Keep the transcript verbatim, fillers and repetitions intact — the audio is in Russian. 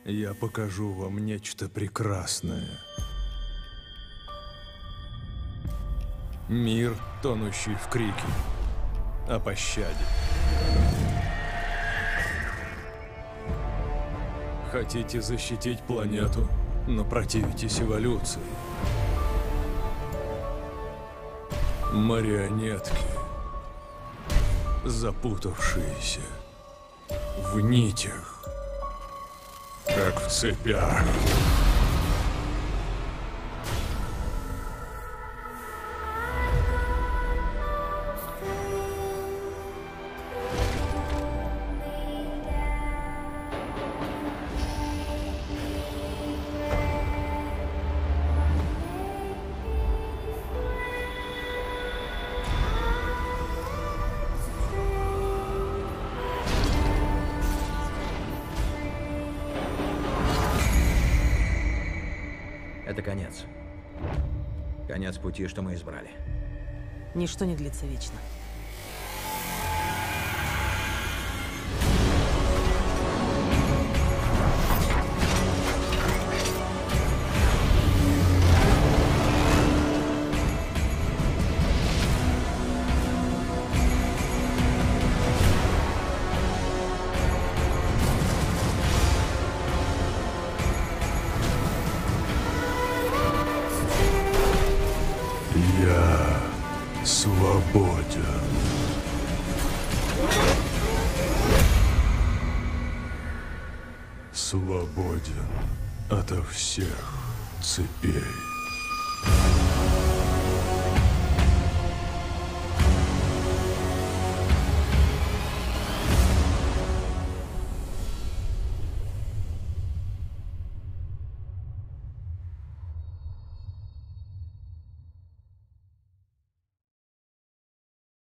Я покажу вам нечто прекрасное. Мир, тонущий в крике о пощаде. Хотите защитить планету, но противитесь эволюции. Марионетки, запутавшиеся в нитях, как в цепях. Это конец. Конец пути, что мы избрали. Ничто не длится вечно. Я свободен. Свободен ото всех цепей.